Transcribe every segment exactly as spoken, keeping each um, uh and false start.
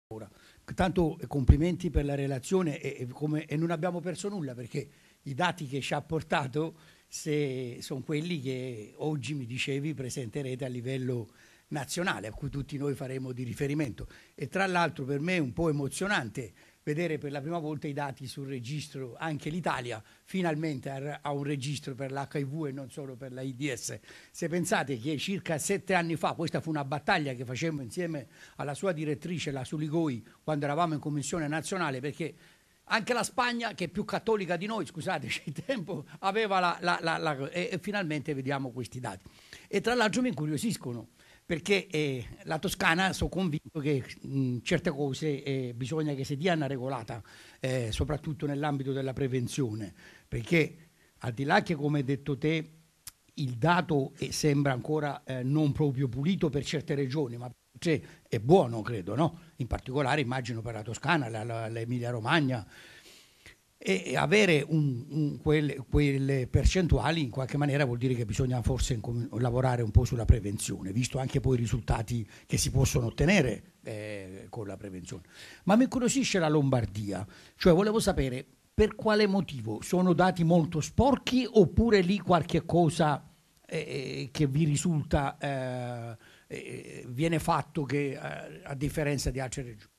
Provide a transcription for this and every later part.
Ora, tanto eh, complimenti per la relazione e, e come- e non abbiamo perso nulla perché i dati che ci ha portato sono quelli che oggi mi dicevi presenterete a livello nazionale, a cui tutti noi faremo di riferimento. E tra l'altro per me è un po' emozionante vedere per la prima volta i dati sul registro, anche l'Italia finalmente ha ha un registro per l'H I V e non solo per l'AIDS. Se pensate che circa sette anni fa, questa fu una battaglia che facemmo insieme alla sua direttrice, la Suligoi, quando eravamo in commissione nazionale, perché anche la Spagna, che è più cattolica di noi, scusateci il tempo, aveva la, la, la, la e, e finalmente vediamo questi dati. E tra l'altro mi incuriosiscono, perché eh, la Toscana sono convinto che mh, certe cose eh, bisogna che si diano regolata, eh, soprattutto nell'ambito della prevenzione, perché al di là che, come hai detto te, il dato eh, sembra ancora eh, non proprio pulito per certe regioni, ma cioè, è buono, credo, no? In particolare immagino per la Toscana, la, la, l'Emilia Romagna, e, e avere un, un, quelle, quelle percentuali in qualche maniera vuol dire che bisogna forse incom- lavorare un po' sulla prevenzione, visto anche poi i risultati che si possono ottenere eh, con la prevenzione. Ma mi incuriosisce la Lombardia, cioè volevo sapere per quale motivo sono dati molto sporchi oppure lì qualche cosa eh, che vi risulta eh, eh, viene fatto che eh, a differenza di altre regioni.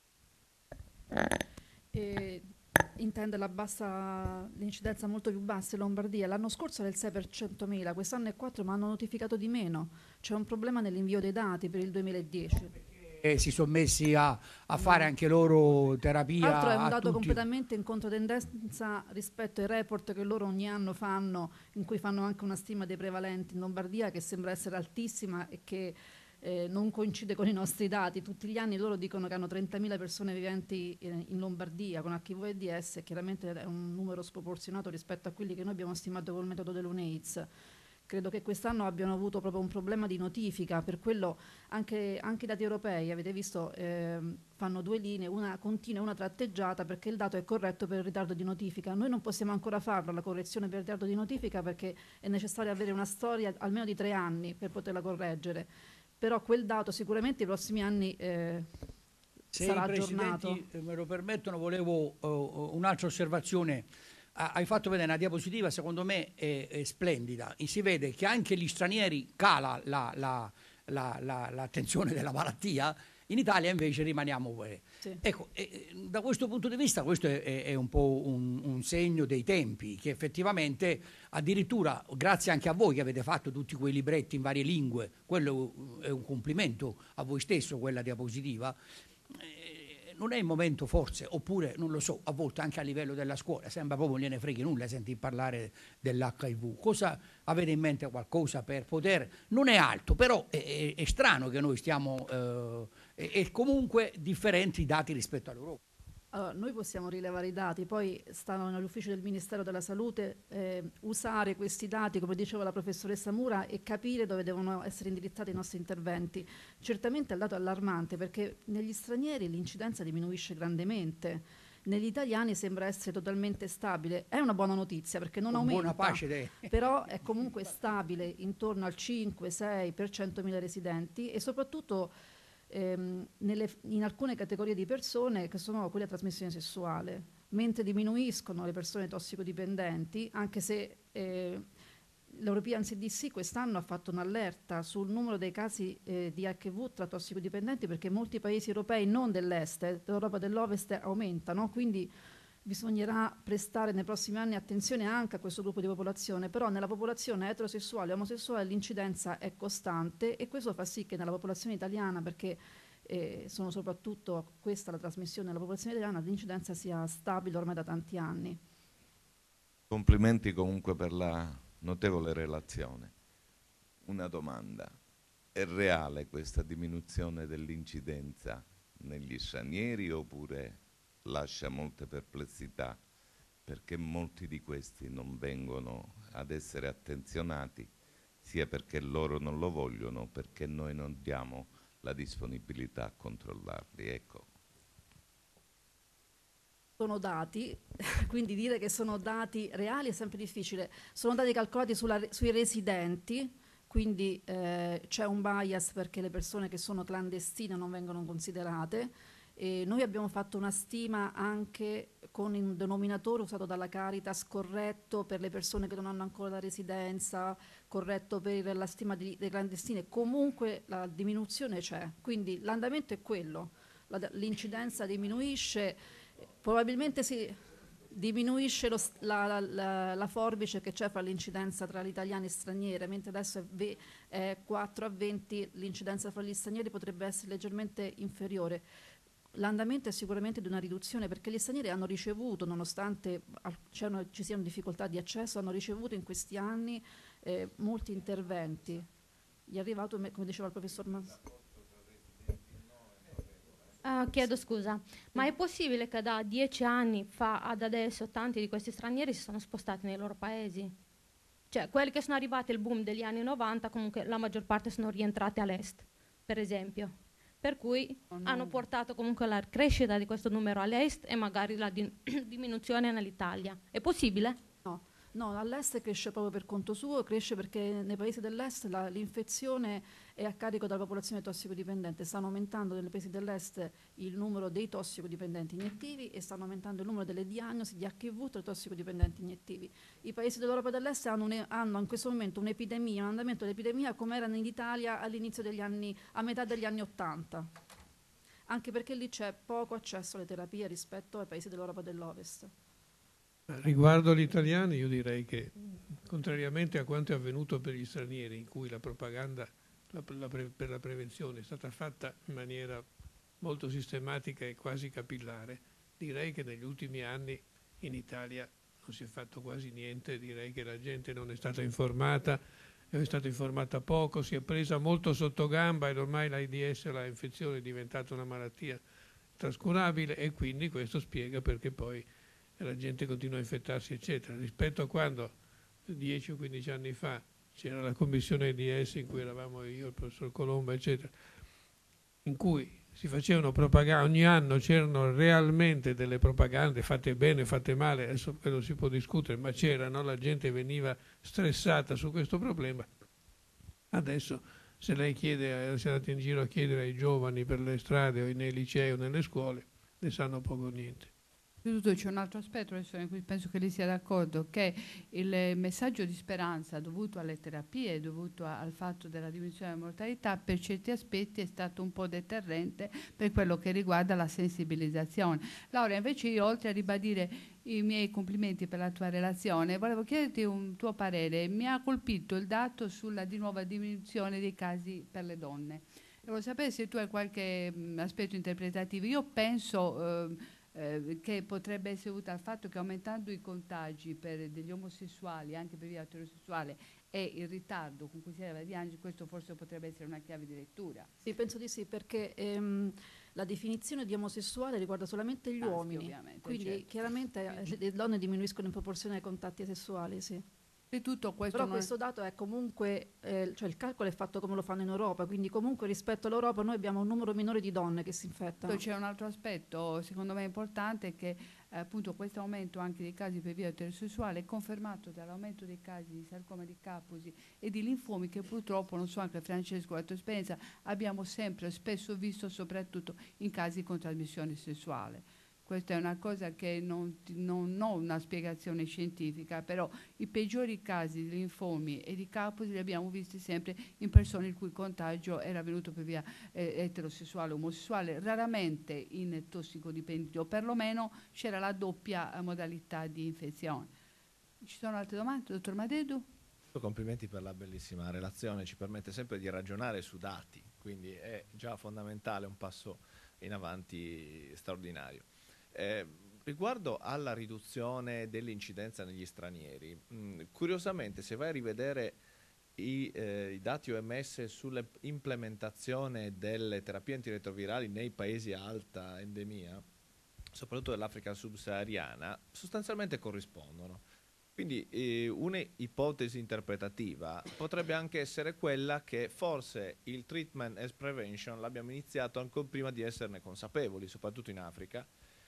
E intende la bassa, l'incidenza molto più bassa in Lombardia. L'anno scorso era il sei per centomila, quest'anno è quattro, ma hanno notificato di meno. C'è un problema nell'invio dei dati per il duemiladieci. E si sono messi a, a fare No. anche loro Tra l'altro è terapia un a dato tutti. completamente in controtendenza rispetto ai report che loro ogni anno fanno, in cui fanno anche una stima dei prevalenti in Lombardia che sembra essere altissima e che eh, non coincide con i nostri dati. Tutti gli anni loro dicono che hanno trentamila persone viventi in, in Lombardia con H I V e AIDS, e chiaramente è un numero sproporzionato rispetto a quelli che noi abbiamo stimato col metodo dell'UNAIDS. Credo che quest'anno abbiano avuto proprio un problema di notifica, per quello anche, anche i dati europei, avete visto, ehm, fanno due linee, una continua e una tratteggiata, perché il dato è corretto per il ritardo di notifica. Noi non possiamo ancora farlo, la correzione per il ritardo di notifica, perché è necessario avere una storia almeno di tre anni per poterla correggere. Però quel dato sicuramente nei prossimi anni eh, Se i sarà aggiornato. presidenti eh, me lo permettono, volevo uh, un'altra osservazione. Ha- Hai fatto vedere una diapositiva, secondo me è, è splendida. E si vede che anche gli stranieri cala la- la- la- la- l'attenzione della malattia, in Italia invece rimaniamo. eh. Sì. Ecco, eh, da questo punto di vista questo è, è- è un po' un, un segno dei tempi, che effettivamente addirittura grazie anche a voi che avete fatto tutti quei libretti in varie lingue, quello è un complimento a voi stesso, quella diapositiva. Eh, non è il momento forse, oppure non lo so, a volte anche a livello della scuola, sembra proprio non gliene freghi nulla sentir parlare dell'H I V. Cosa avete in mente qualcosa per poter, non è alto, però è, è- è strano che noi stiamo, eh, e e comunque differenti dati rispetto all'Europa. Allora, noi possiamo rilevare i dati, poi stanno nell'ufficio del Ministero della Salute eh, usare questi dati, come diceva la professoressa Mura, e capire dove devono essere indirizzati i nostri interventi. Certamente è il dato allarmante perché negli stranieri l'incidenza diminuisce grandemente, negli italiani sembra essere totalmente stabile. È una buona notizia perché non Con buona aumenta, pace dei... però è comunque stabile intorno al cinque sei per centomila residenti e soprattutto ehm, nelle- in alcune categorie di persone che sono quelle a trasmissione sessuale, mentre diminuiscono le persone tossicodipendenti, anche se eh, l'European C D C quest'anno ha fatto un'allerta sul numero dei casi eh, di H I V tra tossicodipendenti, perché molti paesi europei, non dell'est, eh, dell'Europa dell'Ovest, aumentano, quindi bisognerà prestare nei prossimi anni attenzione anche a questo gruppo di popolazione, però nella popolazione eterosessuale e omosessuale l'incidenza è costante e questo fa sì che nella popolazione italiana, perché eh, sono soprattutto questa la trasmissione nella popolazione italiana, l'incidenza sia stabile ormai da tanti anni. Complimenti comunque per la notevole relazione. Una domanda. È reale questa diminuzione dell'incidenza negli stranieri oppure lascia molte perplessità perché molti di questi non vengono ad essere attenzionati sia perché loro non lo vogliono, perché noi non diamo la disponibilità a controllarli. Ecco. Sono dati, quindi dire che sono dati reali è sempre difficile. Sono dati calcolati sulla- sui residenti, quindi eh, c'è un bias perché le persone che sono clandestine non vengono considerate E noi abbiamo fatto una stima anche con un denominatore usato dalla Caritas corretto per le persone che non hanno ancora la residenza, corretto per la stima di, dei clandestini. Comunque la diminuzione c'è, quindi l'andamento è quello, la, l'incidenza diminuisce, probabilmente si diminuisce lo, la, la, la, la forbice che c'è fra l'incidenza tra gli italiani e stranieri, mentre adesso è, ve, è quattro a venti, l'incidenza fra gli stranieri potrebbe essere leggermente inferiore. L'andamento è sicuramente di una riduzione, perché gli stranieri hanno ricevuto, nonostante ci siano difficoltà di accesso, hanno ricevuto in questi anni eh, molti interventi. Gli è arrivato, come diceva il professor Mas. Uh, chiedo scusa, ma è possibile che da dieci anni fa ad adesso tanti di questi stranieri si sono spostati nei loro paesi? Cioè, quelli che sono arrivati al boom degli anni novanta, comunque la maggior parte sono rientrati all'est, per esempio. Per cui oh no. hanno portato comunque alla crescita di questo numero all'est e magari la di- diminuzione nell'Italia. È possibile? No, no, all'est cresce proprio per conto suo, cresce perché nei paesi dell'est la, l'infezione è a carico della popolazione tossicodipendente. Stanno aumentando nei paesi dell'est il numero dei tossicodipendenti iniettivi e stanno aumentando il numero delle diagnosi di acca i vu tra i tossicodipendenti iniettivi. I paesi dell'Europa dell'est hanno, un, hanno in questo momento un'epidemia, un andamento dell'epidemia come era in Italia all'inizio degli anni, a metà degli anni Ottanta. Anche perché lì c'è poco accesso alle terapie rispetto ai paesi dell'Europa dell'Ovest. Riguardo agli italiani, io direi che, contrariamente a quanto è avvenuto per gli stranieri, in cui la propaganda la, la pre, per la prevenzione è stata fatta in maniera molto sistematica e quasi capillare, direi che negli ultimi anni in Italia non si è fatto quasi niente. Direi che la gente non è stata informata, è stata informata poco, si è presa molto sotto gamba ed ormai l'AIDS, la infezione, è diventata una malattia trascurabile, e quindi questo spiega perché poi la gente continua a infettarsi, eccetera. Rispetto a quando dieci o quindici anni fa c'era la commissione AIDS in cui eravamo io, il professor Colomba, eccetera, in cui si facevano propaganda, ogni anno c'erano realmente delle propagande fatte bene, fatte male, adesso quello si può discutere, ma c'erano, la gente veniva stressata su questo problema. Adesso se lei chiede, se andate in giro a chiedere ai giovani per le strade o nei licei o nelle scuole, ne sanno poco o niente. Soprattutto c'è un altro aspetto, in cui penso che lei sia d'accordo, che il messaggio di speranza dovuto alle terapie, dovuto a, al fatto della diminuzione della mortalità, per certi aspetti è stato un po' deterrente per quello che riguarda la sensibilizzazione. Laura, invece io, oltre a ribadire i miei complimenti per la tua relazione, volevo chiederti un tuo parere. Mi ha colpito il dato sulla di nuova diminuzione dei casi per le donne. Volevo sapere se tu hai qualche mh, aspetto interpretativo. Io penso... Eh, Eh, che potrebbe essere dovuta al fatto che, aumentando i contagi per degli omosessuali anche per via eterosessuale e il ritardo con cui si arriva a diagnosi, questo forse potrebbe essere una chiave di lettura. Sì, penso di sì, perché ehm, la definizione di omosessuale riguarda solamente gli Maschi, uomini, ovviamente, quindi certo. chiaramente eh, le donne diminuiscono in proporzione ai contatti sessuali, sì. E tutto questo Però non questo dato è comunque, eh, cioè il calcolo è fatto come lo fanno in Europa, quindi comunque rispetto all'Europa noi abbiamo un numero minore di donne che si infettano. C'è un altro aspetto secondo me importante, che eh, appunto questo aumento anche dei casi per via eterosessuale è confermato dall'aumento dei casi di sarcoma di Kaposi e di linfomi, che purtroppo, non so anche Francesco la tua esperienza, abbiamo sempre spesso visto soprattutto in casi con trasmissione sessuale. Questa è una cosa che non, non ho una spiegazione scientifica, però i peggiori casi di linfomi e di Kaposi li abbiamo visti sempre in persone il cui contagio era venuto per via eh, eterosessuale o omosessuale, raramente in tossicodipendenti, o perlomeno c'era la doppia eh, modalità di infezione. Ci sono altre domande, dottor Madedu? Complimenti per la bellissima relazione, ci permette sempre di ragionare su dati, quindi è già fondamentale, un passo in avanti straordinario. Eh, riguardo alla riduzione dell'incidenza negli stranieri, mh, curiosamente se vai a rivedere i, eh, i dati O M S sull'implementazione delle terapie antiretrovirali nei paesi a alta endemia, soprattutto dell'Africa subsahariana, sostanzialmente corrispondono. Quindi eh, un'ipotesi interpretativa potrebbe anche essere quella che forse il treatment as prevention l'abbiamo iniziato ancora prima di esserne consapevoli, soprattutto in Africa.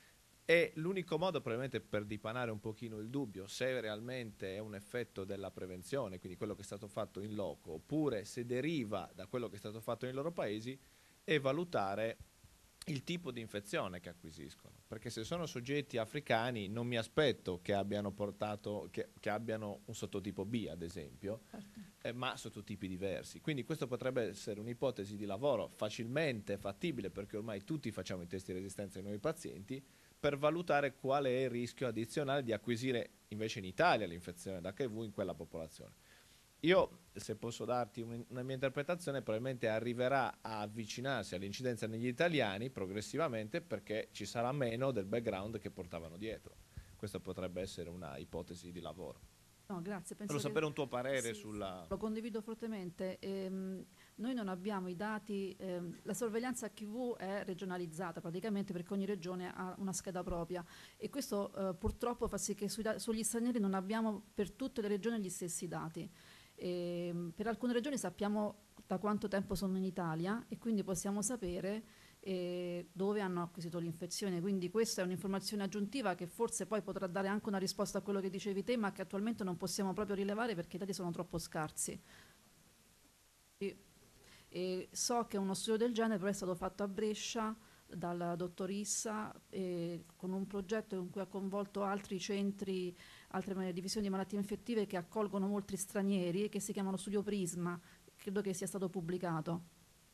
E l'unico modo probabilmente per dipanare un pochino il dubbio se realmente è un effetto della prevenzione, quindi quello che è stato fatto in loco, oppure se deriva da quello che è stato fatto nei loro paesi, è valutare il tipo di infezione che acquisiscono, perché se sono soggetti africani non mi aspetto che abbiano portato che, che abbiano un sottotipo B, ad esempio, Certo. eh, ma sottotipi diversi. Quindi questo potrebbe essere un'ipotesi di lavoro facilmente fattibile, perché ormai tutti facciamo i test di resistenza ai nuovi pazienti, per valutare qual è il rischio addizionale di acquisire invece in Italia l'infezione da acca i vu in quella popolazione. Io, se posso darti un, una mia interpretazione, probabilmente arriverà a avvicinarsi all'incidenza negli italiani progressivamente, perché ci sarà meno del background che portavano dietro. Questa potrebbe essere una ipotesi di lavoro. No, grazie. Penso Volevo che- sapere un tuo parere sì, sulla... Lo condivido fortemente. Ehm, noi non abbiamo i dati, ehm, la sorveglianza acca i vu è regionalizzata praticamente, perché ogni regione ha una scheda propria, e questo eh, purtroppo fa sì che sui da- sugli stranieri non abbiamo per tutte le regioni gli stessi dati. Ehm, per alcune regioni sappiamo da quanto tempo sono in Italia e quindi possiamo sapere eh, dove hanno acquisito l'infezione. Quindi questa è un'informazione aggiuntiva che forse poi potrà dare anche una risposta a quello che dicevi te, ma che attualmente non possiamo proprio rilevare perché i dati sono troppo scarsi. E, e so che uno studio del genere però è stato fatto a Brescia dal dottor Issa, eh, con un progetto in cui ha coinvolto altri centri, altre divisioni di malattie infettive che accolgono molti stranieri e che si chiamano Studio Prisma. Credo che sia stato pubblicato.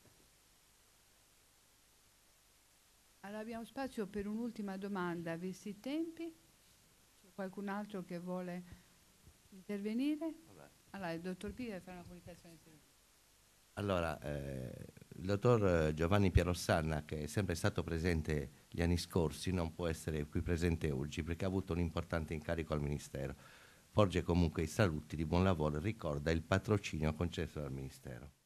Allora abbiamo spazio per un'ultima domanda, visti i tempi. C'è qualcun altro che vuole intervenire? Allora, il dottor Pia fa una comunicazione. Allora, eh, il dottor Giovanni Pierossanna, che è sempre stato presente gli anni scorsi, non può essere qui presente oggi perché ha avuto un importante incarico al Ministero. Porge comunque i saluti di buon lavoro e ricorda il patrocinio concesso dal Ministero.